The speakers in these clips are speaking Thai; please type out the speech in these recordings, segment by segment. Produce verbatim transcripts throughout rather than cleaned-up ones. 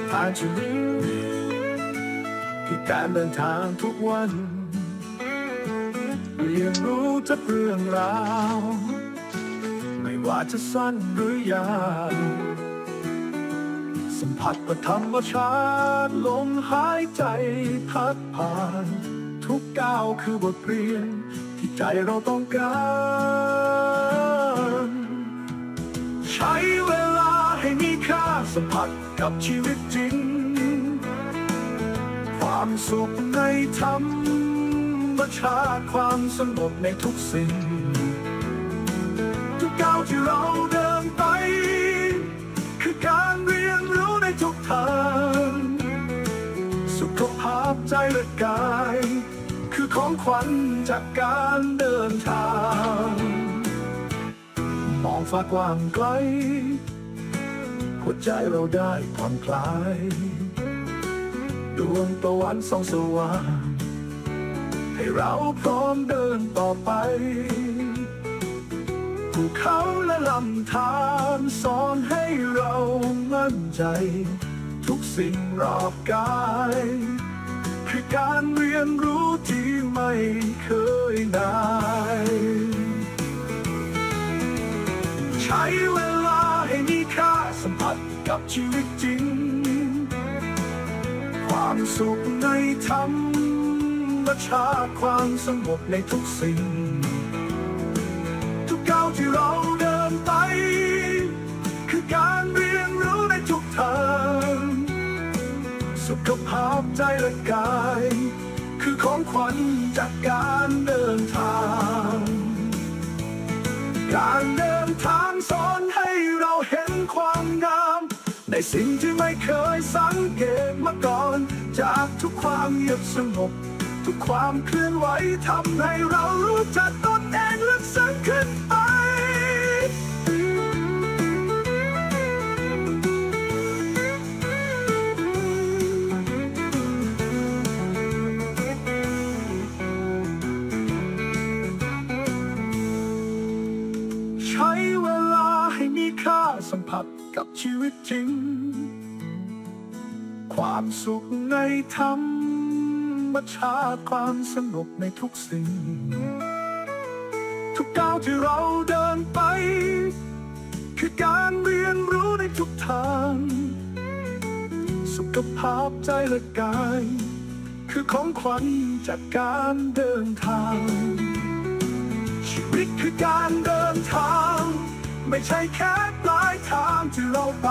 ผ่านชีวิตคือการเดินทางทุกวันเรียนรู้จากเรื่องราวไม่ว่าจะสั้นหรือยาวสัมผัสกับธรรมชาติลมหายใจพัดผ่านทุกก้าวคือบทเรียนที่ใจเราต้องการใช้เวลาให้มีค่าสัมผัสกับชีวิตจริงความสุขในธรรมชาติความสงบในทุกสิ่งทุกก้าวที่เราเดินไปคือการเรียนรู้ในทุกทางสุขภาพใจและกายคือของขวัญจากการเดินทางมองฟ้ากว้างไกลหัวใจเราได้ผ่อนคลายดวงตะวันส่องสว่างให้เราพร้อมเดินต่อไปภูเขาและลำธารสอนให้เรามั่นใจทุกสิ่งรอบกายคือการเรียนรู้ที่ไม่เคยนายใช้เวลาให้มีค่าสัมผัสกับชีวิตจริงความสุขในธรรมชาติความสงบในทุกสิ่งทุกก้าวที่เราเดินไปคือการเรียนรู้ในทุกทางสุขภาพใจและกายคือของขวัญจากการเดินทางการเดินทางสอนให้เราเห็นความงามในสิ่งที่ไม่เคยสังเกตมาก่อนจากทุกความเงียบสงบทุกความเคลื่อนไหวทำให้เรารู้จักตนเองลึกซึ้งขึ้นไปใช้เวลาให้มีค่าสัมผัสกับชีวิตจริงความสุขในธรรมชาติความสงบในทุกสิ่งทุกก้าวที่เราเดินไปคือการเรียนรู้ในทุกทางสุขภาพใจและกายคือของขวัญจากการเดินทางชีวิตคือการเดินทางไม่ใช่แค่ปลายทางที่เราไป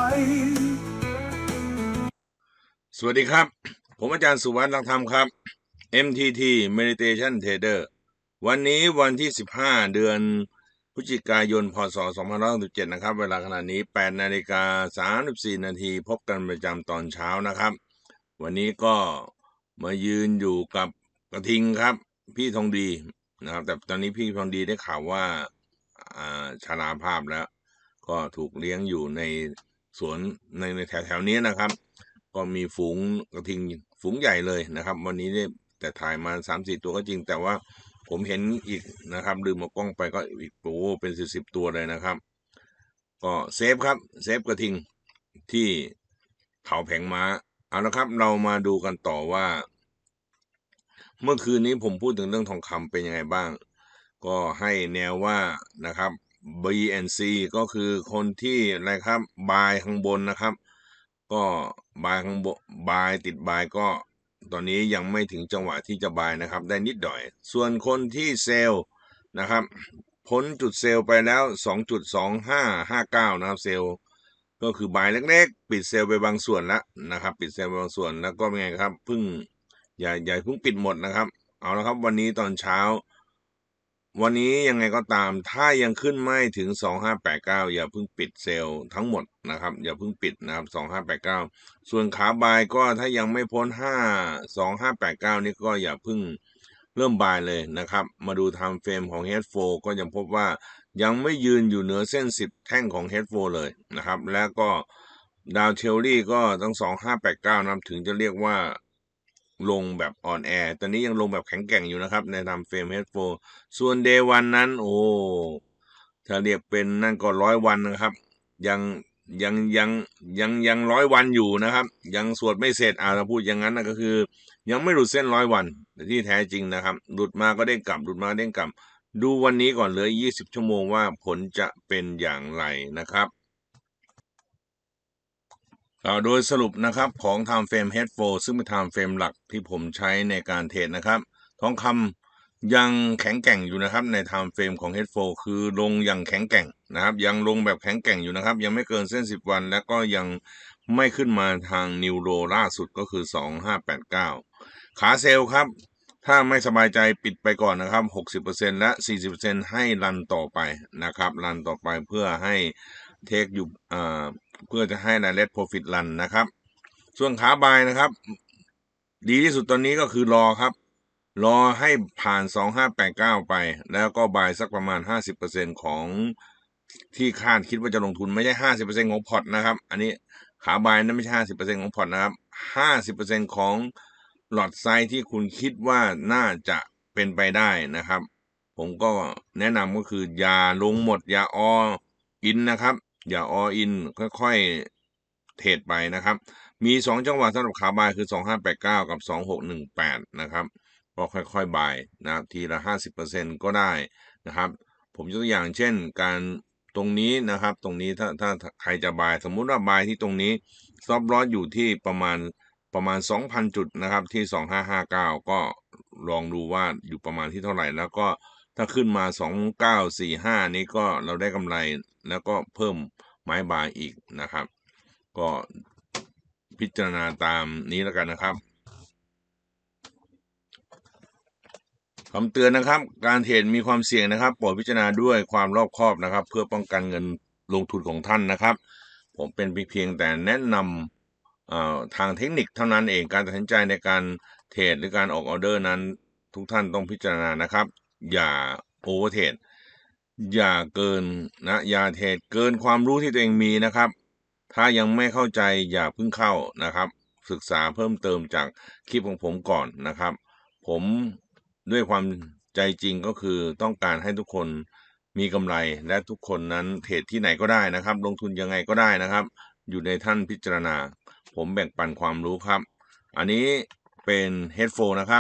สวัสดีครับผมอาจารย์สุวรรณรักธรรมครับ เอ็ม ที ที Meditation Trader วันนี้วันที่สิบห้าเดือนพฤศจิกายนพ.ศ. สองพันห้าร้อยหกสิบเจ็ดนะครับเวลาขณะนี้ แปดนาฬิกาสามสิบสี่นาทีพบกันประจำตอนเช้านะครับวันนี้ก็มายืนอยู่กับกระทิงครับพี่ทองดีนะครับแต่ตอนนี้พี่ทองดีได้ข่าวว่าอ่าชราภาพแล้วก็ถูกเลี้ยงอยู่ในสวนในในแถวๆนี้นะครับก็มีฝูงกระทิงฝูงใหญ่เลยนะครับวันนี้เนี่ยแต่ถ่ายมา สามสี่ ตัวก็จริงแต่ว่าผมเห็นอีกนะครับลืมเอากล้องไปก็อีกโอ้เป็นสิบสิบตัวเลยนะครับก็เซฟครับเซฟกระทิงที่เขาแผงม้าเอาละครับเรามาดูกันต่อว่าเมื่อคืนนี้ผมพูดถึงเรื่องทองคำเป็นยังไงบ้างก็ให้แนวว่านะครับ บี แอนด์ ซี ก็คือคนที่อะไรครับบายข้างบนนะครับก็บายข้างบนบายติดบายก็ตอนนี้ยังไม่ถึงจังหวะที่จะบายนะครับได้นิดหน่อยส่วนคนที่เซลล์นะครับพ้นจุดเซลล์ไปแล้ว สองจุดสองห้าห้าเก้า นะครับเซลล์ก็คือบายเล็กๆปิดเซลล์ไปบางส่วนแล้วนะครับปิดเซลล์ไปบางส่วนแล้วก็เป็นไงครับเพิ่งอย่าอย่าเพิ่งปิดหมดนะครับเอาละครับวันนี้ตอนเช้าวันนี้ยังไงก็ตามถ้ายังขึ้นไม่ถึงสองห้าแปดเก้าอย่าเพิ่งปิดเซลล์ทั้งหมดนะครับอย่าเพิ่งปิดนะครับสองห้าแปดเก้าส่วนขาบายก็ถ้ายังไม่พ้นห้า สองห้าแปดเก้านี่ก็อย่าเพิ่งเริ่มบายเลยนะครับมาดูไทม์เฟรมของ เฮด โฟร์ ก็ยังพบว่ายังไม่ยืนอยู่เหนือเส้นสิบแท่งของ เฮด โฟร์ เลยนะครับแล้วก็ดาวเทลลี่ก็ตั้งสองห้าแปดเก้านะถึงจะเรียกว่าลงแบบอ่อนแอตอนนี้ยังลงแบบแข็งแกร่งอยู่นะครับในไทม์เฟรม เฮด โฟร์ ส่วน Day วันนั้นโอ้ถ้าเรียกเป็นนั่นก็ร้อยวันนะครับยังยังยังยังยังร้อยวันอยู่นะครับยังสวดไม่เสร็จอ่าถ้าพูดอย่างนั้นนะก็คือยังไม่หลุดเส้นร้อยวันแต่ที่แท้จริงนะครับหลุดมาก็เด้งกลับหลุดมาเด้งกลับดูวันนี้ก่อนเลยยี่สิบชั่วโมงว่าผลจะเป็นอย่างไรนะครับโดยสรุปนะครับของ Time Frame เฮดโฟร์ ซึ่งเป็น Time Frame หลักที่ผมใช้ในการเทรดนะครับทองคำยังแข็งแกร่งอยู่นะครับใน Time Frame ของ เฮดโฟร์ คือลงอย่างแข็งแกร่งนะครับยังลงแบบแข็งแกร่งอยู่นะครับยังไม่เกินเส้นสิบวันและก็ยังไม่ขึ้นมาทางนิวโรล่าสุดก็คือสองพันห้าร้อยแปดสิบเก้าขาเซลล์ครับถ้าไม่สบายใจปิดไปก่อนนะครับ หกสิบเปอร์เซ็นต์ และ สี่สิบเปอร์เซ็นต์ ให้รันต่อไปนะครับรันต่อไปเพื่อให้เทคอยู่อ่าเพื่อจะให้ Direct Profit Run นะครับส่วนขาบายนะครับดีที่สุดตอนนี้ก็คือรอครับรอให้ผ่านสองพันห้าร้อยแปดสิบเก้าไปแล้วก็บายสักประมาณ ห้าสิบเปอร์เซ็นต์ ของที่คาดคิดว่าจะลงทุนไม่ใช่ ห้าสิบเปอร์เซ็นต์ ของพอร์ตนะครับอันนี้ขาบายนั้นไม่ใช่ ห้าสิบเปอร์เซ็นต์ ของพอร์ตนะครับ ห้าสิบเปอร์เซ็นต์ ของหลอดไซส์ที่คุณคิดว่าน่าจะเป็นไปได้นะครับผมก็แนะนำก็คืออย่าลงหมดอย่าออินนะครับอย่าออินค่อยๆเทรดไปนะครับมีสองจังหวะสำหรับขาบายคือสองพันห้าร้อยแปดสิบเก้ากับสองพันหกร้อยสิบแปดนะครับก็ค่อยๆบายนะทีละ ห้าสิบเปอร์เซ็นต์ ก็ได้นะครับผมยกตัวอย่างเช่นการตรงนี้นะครับตรงนี้ถ้าถ้าใครจะบายสมมุติว่าบายที่ตรงนี้ซอฟต์ลอสอยู่ที่ประมาณประมาณ สองพัน จุดนะครับที่สองพันห้าร้อยห้าสิบเก้าก็ลองดูว่าอยู่ประมาณที่เท่าไหร่แล้วก็ถ้าขึ้นมาสองพันเก้าร้อยสี่สิบห้านี้ก็เราได้กำไรแล้วก็เพิ่มไม้บายอีกนะครับก็พิจารณาตามนี้แล้วกันนะครับคำเตือนนะครับการเทรดมีความเสี่ยงนะครับโปรดพิจารณาด้วยความรอบคอบนะครับเพื่อป้องกันเงินลงทุนของท่านนะครับผมเป็นเพียงแต่แนะนำทางเทคนิคเท่านั้นเองการตัดสินใจในการเทรดหรือการออกออเดอร์นั้นทุกท่านต้องพิจารณานะครับอย่าโอเวอร์เทรดอย่าเกินนะอย่าเทรดเกินความรู้ที่ตัวเองมีนะครับถ้ายังไม่เข้าใจอย่าเพิ่งเข้านะครับศึกษาเพิ่มเติมจากคลิปของผมก่อนนะครับผมด้วยความใจจริงก็คือต้องการให้ทุกคนมีกำไรและทุกคนนั้นเทรดที่ไหนก็ได้นะครับลงทุนยังไงก็ได้นะครับอยู่ในท่านพิจารณาผมแบ่งปันความรู้ครับอันนี้เป็นเฮดโฟนนะครับ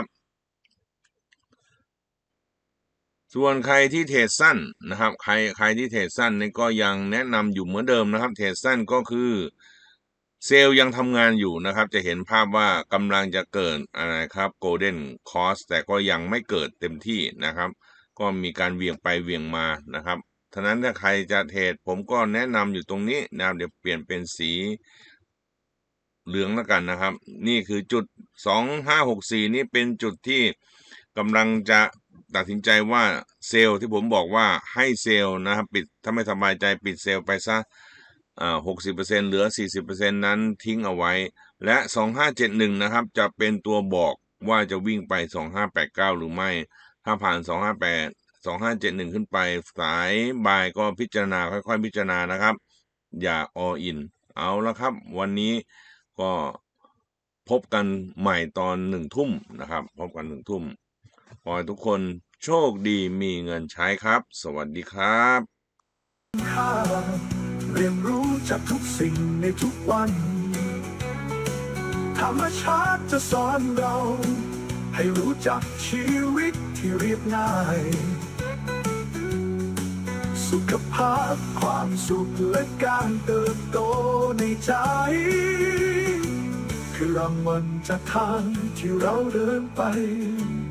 ส่วนใครที่เทรดสั้นนะครับใครใครที่เทรดสั้นนี่ก็ยังแนะนำอยู่เหมือนเดิมนะครับเทรดสั้นก็คือเซลล์ยังทำงานอยู่นะครับจะเห็นภาพว่ากำลังจะเกิดอะไรครับโกลเด้นคอสแต่ก็ยังไม่เกิดเต็มที่นะครับก็มีการเวียงไปเวียงมานะครับฉะนั้นถ้าใครจะเทรดผมก็แนะนำอยู่ตรงนี้นะครับเดี๋ยวเปลี่ยนเป็นสีเหลืองแล้วกันนะครับนี่คือจุดสองพันห้าร้อยหกสิบสี่นี่เป็นจุดที่กำลังจะตัดสินใจว่าเซลล์ที่ผมบอกว่าให้เซลล์นะครับปิดถ้าไม่สบายใจปิดเซลล์ไปซะอ่า หกสิบเปอร์เซ็นต์ เหลือ สี่สิบเปอร์เซ็นต์ นั้นทิ้งเอาไว้และสองพันห้าร้อยเจ็ดสิบเอ็ดนะครับจะเป็นตัวบอกว่าจะวิ่งไปสองพันห้าร้อยแปดสิบเก้าหรือไม่ถ้าผ่านสองพันห้าร้อยแปด สองพันห้าร้อยเจ็ดสิบเอ็ดขึ้นไปสายบายก็พิจารณาค่อยๆพิจารณานะครับอย่าออินเอาละครับวันนี้ก็พบกันใหม่ตอนหนึ่งทุ่มนะครับพบกันหนึ่งทุ่มขอให้ทุกคนโชคดีมีเงินใช้ครับสวัสดีครับเรียนรู้จากทุกสิ่งในทุกวันธรรมชาติจะสอนเราให้รู้จักชีวิตที่เรียบง่ายสุขภาพความสุขและการเติบโตในใจคือรางวัลจากทางที่เราเดินไป